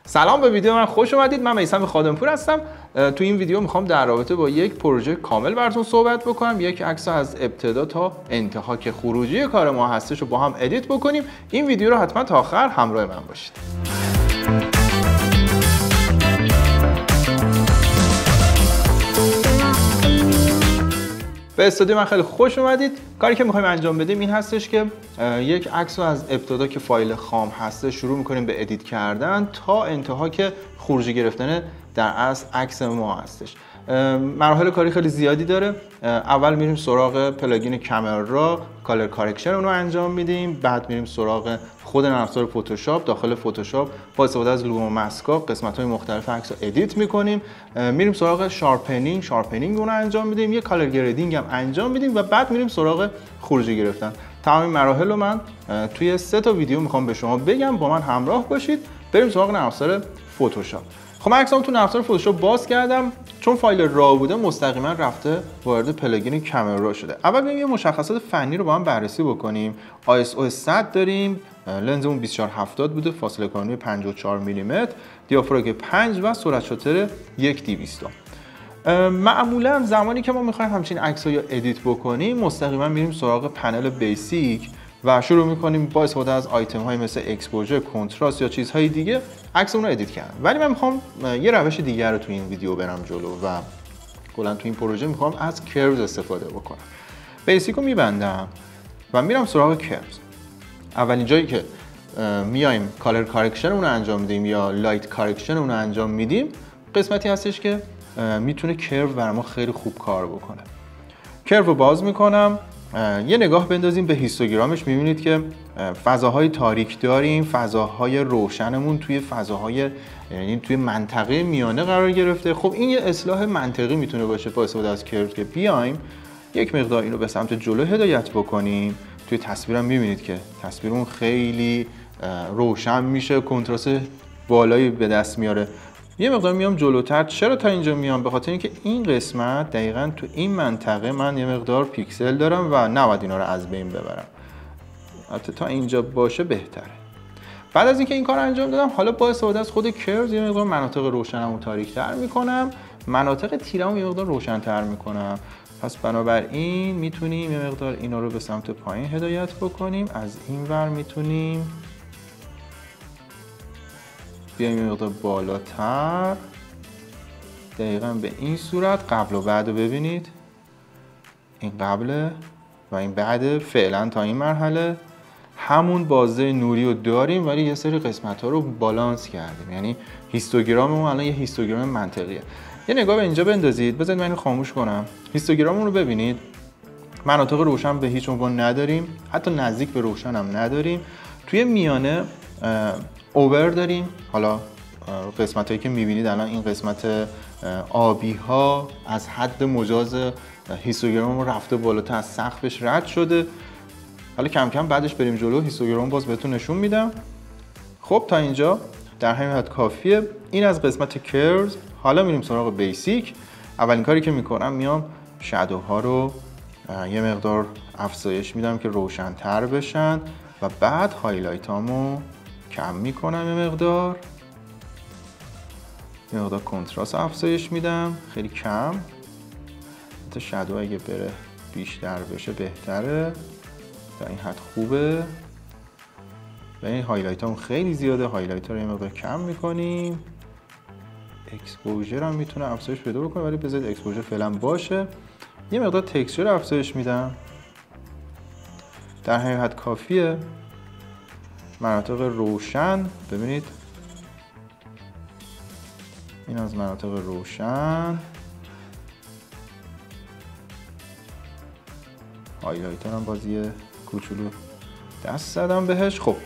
سلام به ویدیو من خوش اومدید. من میثم خادمپور هستم. تو این ویدیو میخوام در رابطه با یک پروژه کامل براتون صحبت بکنم. یک عکس از ابتدا تا انتها که خروجی کار ما هستش رو با هم ادیت بکنیم. این ویدیو رو حتما تا آخر همراه من باشید. به استودیو من خیلی خوش اومدید. کاری که می‌خوایم انجام بدیم این هستش که یک عکس رو از ابتدا که فایل خام هست شروع می‌کنیم به ادیت کردن تا انتها که خروجی گرفتن در اصل عکس ما هستش. مراحل کاری خیلی زیادی داره. اول میریم سراغ پلاگین کامرا کالر کارکشن اون رو انجام میدیم، بعد میریم سراغ خود نرم افزار فتوشاپ. داخل فتوشاپ با استفاده از لوگو و مسکاپ قسمت‌های مختلف عکس رو ادیت می‌کنیم. میریم سراغ شارپنینگ اون رو انجام میدیم، یه کالر گریدینگ هم انجام میدیم و بعد میریم سراغ خروجی گرفتن. تمام این مراحل رو من توی 3 تا ویدیو میخوام به شما بگم، با من همراه باشید. بریم سراغ نرم افزار فتوشاپ. خب من عکسام تو نرم افزار فتوشاپ باز کردم. چون فایل را بوده مستقیما رفته وارد پلاگین کامرا شده. اول بریم یه مشخصات فنی رو با هم بررسی بکنیم. ISO 100 داریم، لنزمون 2470 بوده، فاصله کانونی 54 میلیمتر، دیافراگم 5 و سرعت شاتر 1200. معمولا زمانی که ما میخوایم همچین عکس‌ها رو ادیت بکنیم مستقیما میریم سراغ پنل بیسیک و شروع میکنیم با استفاده از آیتم های مثل اکسپوژر، کنتراست یا چیزهای دیگه عکسمون رو ادیت کردن. ولی من میخوام یه روش دیگر رو تو این ویدیو برم جلو و کلا تو این پروژه میخوام از کروز استفاده بکنم. بیسیک رو میبندم و میرم سراغ کروز. اولین جایی که میایم کالر کارکشن اون رو انجام میدیم یا لایت کارکشن اون رو انجام میدیم، قسمتی هستش که میتونه کرو برای ما خیلی خوب کار بکنه. کرو رو باز میکنم، یه نگاه بندازیم به هیستوگرامش. میبینید که فضاهای تاریک داریم، فضاهای روشنمون توی فضاهای یعنی توی منطقه میانه قرار گرفته. خب این یه اصلاح منطقی میتونه باشه با استفاده از کرو که بیایم یک مقدار اینو به سمت جلو هدایت بکنیم. توی تصویرم میبینید که تصویرمون خیلی روشن میشه، کنتراست بالایی به دست میاره. یه مقدار میام جلوتر. چرا تا اینجا میام؟ به خاطر اینکه این قسمت دقیقاً تو این منطقه من یه مقدار پیکسل دارم و نباید اینا رو از بین ببرم. البته تا اینجا باشه بهتره. بعد از اینکه این کار انجام دادم، حالا با استفاده از خود کرز یه مقدار مناطق روشنمو تاریک‌تر میکنم، مناطق تیرمو یه مقدار روشن‌تر میکنم. پس بنابراین میتونیم یه مقدار اینا رو به سمت پایین هدایت بکنیم. از این ور میتونیم بیایم یه مقدار بالاتر. دقیقاً به این صورت. قبل و بعد رو ببینید. این قبله و این بعد. فعلا تا این مرحله همون بازه نوری رو داریم ولی یه سری قسمت ها رو بالانس کردیم. یعنی هیستوگراممون الان یه هیستوگرام منطقیه. یه نگاه به اینجا بندازید. بذارید من اینو خاموش کنم. هیستوگراممون رو ببینید. مناطق روشن به هیچ عنوان نداریم، حتی نزدیک به روشن هم نداریم. توی میانه اوور داریم. حالا قسمت هایی که میبینید الان این قسمت آبی ها از حد مجاز هیستوگرام رفته بالاتر، از سقفش رد شده. حالا کم کم بعدش بریم جلو، هیستوگرام باز بهتون نشون میدم. خب تا اینجا در همین حد کافیه. این از قسمت کرز. حالا میریم سراغ بیسیک. اولین کاری که میکنم میام شادوها رو یه مقدار افزایش میدم که روشن‌تر بشن و بعد هایلایت هامو کم میکنم یه مقدار کنتراست افزایش میدم خیلی کم. حتی شادو اگه بره بیشتر بشه بهتره. تا این حد خوبه. و این هایلایت هم خیلی زیاده. هایلایت ها رو یه مقدار کم میکنیم. اکسپوژر هم میتونه افزایش پیدا بکنه ولی بذارید اکسپوژر فعلا باشه. یه مقدار تکسچر افزایش میدم. در همین حد کافیه. مناطق روشن ببینید. این از مناطق روشن. هایلایت هم باز یه کوچولو دست زدم بهش. خب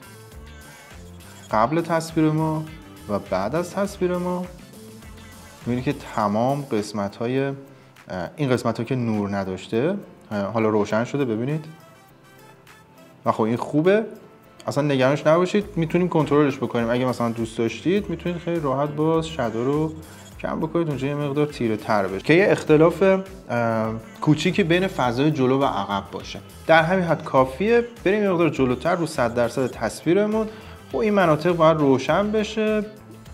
قبل تصویر ما و بعد از تصویر ما میبینید که تمام قسمت های این قسمت ها که نور نداشته حالا روشن شده. ببینید و خب این خوبه. اصلا نگرانش نباشید، میتونیم کنترلش بکنیم. اگه مثلا دوست داشتید میتونید خیلی راحت باز شادو رو کم بکنید اونجا یه مقدار تیره تر بشه که یه اختلاف کوچیکی بین فضای جلو و عقب باشه. در همین حد کافیه. بریم یه مقدار جلوتر رو 100% تصویرمون. خب این مناطق باید روشن بشه.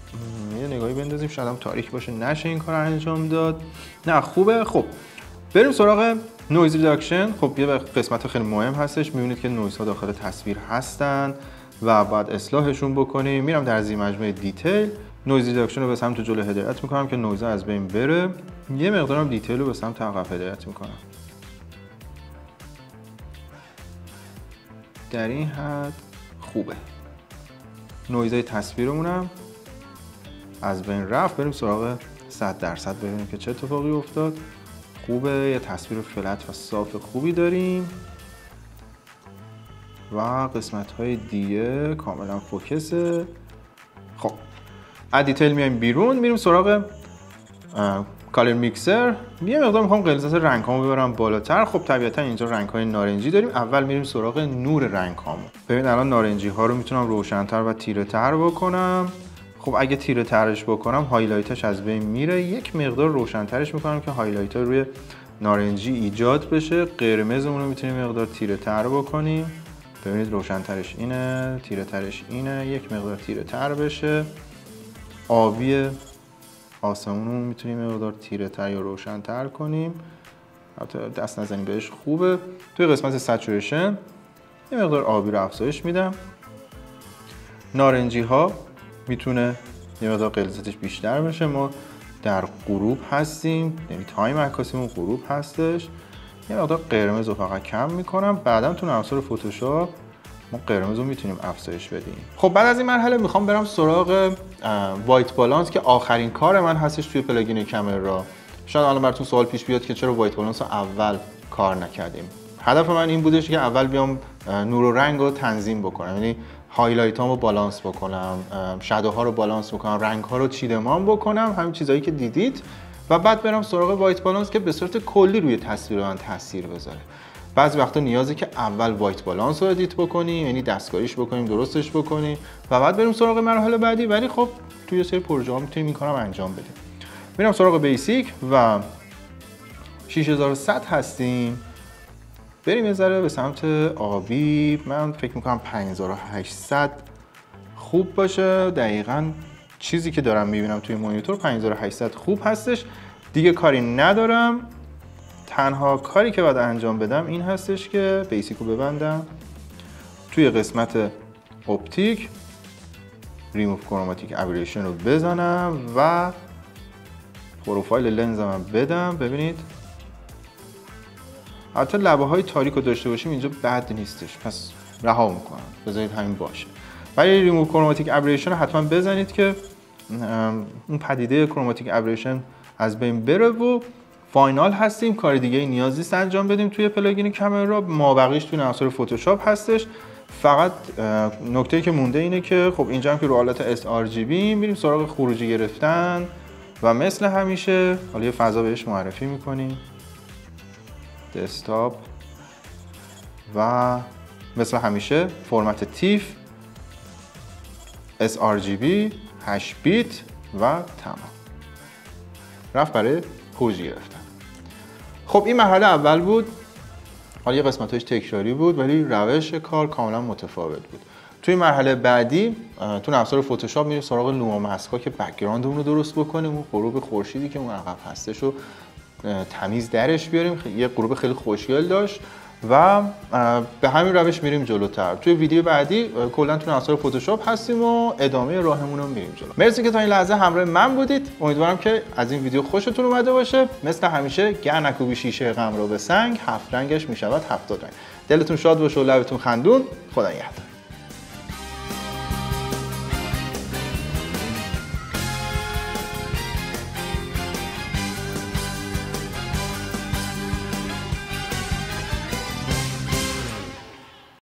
یه نگاهی بندازیم، شاید هم تاریک باشه نشه این کار انجام داد. نه خوبه. خب بریم سراغ نویز ریداکشن. خب یه قسمت خیلی مهم هستش، میبینید که نویز ها داخل تصویر هستن و باید اصلاحشون بکنیم. میرم در زیر مجموعه دیتیل، نویز ریداکشن رو به سمت جلو هدایت میکنم که نویز از بین بره. یه مقدارم دیتیل رو به سمت عقب هدایت میکنم. در این حد خوبه. نویزهای تصویرمونم از بین رفت. بریم سراغ 100% ببینیم که چه اتفاقی افتاد. خوبه، یه تصویر فلت و صاف خوبی داریم و قسمت های دیگه کاملا فوکسه. خب از دیتیل میایم بیرون، میریم سراغ کالر میکسر. یه مقدار میخوام غلظت رنگ هامو ببرم بالاتر. خب طبیعتا اینجا رنگ های نارنجی داریم. اول میریم سراغ نور رنگ هامو. ببین الان نارنجی ها رو میتونم روشن‌تر و تیره تر بکنم. خب اگه تیره ترش بکنم هایلایتش از بین میره. یک مقدار روشن‌ترش میکنم که هایلایت ها روی نارنجی ایجاد بشه. قرمزمون رو میتونیم مقدار تیره تر بکنیم. ببینید روشن‌ترش اینه، تیره ترش اینه. یک مقدار تیره تر بشه. آبی آسمون رو میتونیم مقدار تیره تر یا روشن تر کنیم. البته دست نزنیم بهش خوبه. توی قسمت سچوریشن یه مقدار آبی رو افزایش میدم. نارنجی ها میتونه یه مقدار غلظتش بیشتر بشه. ما در غروب هستیم، یعنی تایم عکاسیمون غروب هستش. یه مقدار قرمز رو فقط کم میکنم. بعدم تو نرم افزار فتوشاپ ما قرمز رو میتونیم افزایش بدیم. خب بعد از این مرحله میخوام برم سراغ وایت بالانس که آخرین کار من هستش توی پلاگین کامرا. شاید الان براتون سوال پیش بیاد که چرا وایت بالانس رو اول کار نکردیم. هدف من این بودش که اول بیام نور و رنگ رو تنظیم بکنم، یعنی هایلایت هامو بالانس بکنم، شادوها رو بالانس بکنم، رنگ ها رو چیدمان بکنم، همین چیزایی که دیدید، و بعد برم سراغ وایت بالانس که به صورت کلی روی تصویر من تاثیر بذاره. بعضی وقتا نیازه که اول وایت بالانس رو ادیت بکنیم، یعنی دستکاریش بکنیم، درستش بکنیم و بعد بریم سراغ مرحله بعدی. ولی خب توی یه سری پروژه ها میتونیم این کارو انجام بدیم. میرم سراغ بیسیک و 6100 هستیم. بریم یه ذره به سمت آبی. من فکر میکنم 5800 خوب باشه. دقیقاً چیزی که دارم میبینم توی مانیتور 5800 خوب هستش. دیگه کاری ندارم. تنها کاری که باید انجام بدم این هستش که بیسیک رو ببندم، توی قسمت اپتیک ریموو کروماتیک ابریشن رو بزنم و پروفایل لنزم بدم. ببینید البته لبه های تاریک رو داشته باشیم اینجا بد نیستش، پس رها میکنم، بذارید همین باشه. ولی ریموو کروماتیک ابریشن رو حتما بزنید که اون پدیده کروماتیک ابریشن از بین بره و فاینال هستیم. کار دیگه ای نیاز نیست انجام بدیم توی پلاگین کامرا. مابقیش توی نرم افزار فتوشاپ هستش. فقط نکته‌ای که مونده اینه که خب اینجا هم که رو حالت sRGB میریم سراغ خروجی گرفتن و مثل همیشه حالا یه فضا بهش معرفی میکنیم، دسکتاپ، و مثل همیشه فرمت تیف، sRGB 8 بیت و تمام. رفت برای خروجی گرفتن. خب این مرحله اول بود. حالا یه قسمتش تکراری بود ولی روش کار کاملا متفاوت بود. توی مرحله بعدی تو نرم افزار فتوشاپ میریم سراغ لوما ماسکا که بک‌گراندمون رو درست بکنیم. اون غروب خورشیدی که اون عقب هستش رو تمیز درش بیاریم. یه غروب خیلی خوشگل داشت و به همین روش میریم جلوتر. توی ویدیو بعدی کلا تو نرم افزار فتوشاپ هستیم و ادامه راهمون رو میریم جلو. مرسی که تا این لحظه همراه من بودید. امیدوارم که از این ویدیو خوشتون اومده باشه. مثل همیشه گر نکوبی شیشه غم رو به سنگ، 7 رنگش میشود 70 رنگ. دلتون شاد باشه و لبتون خندون. خدا نگهدار.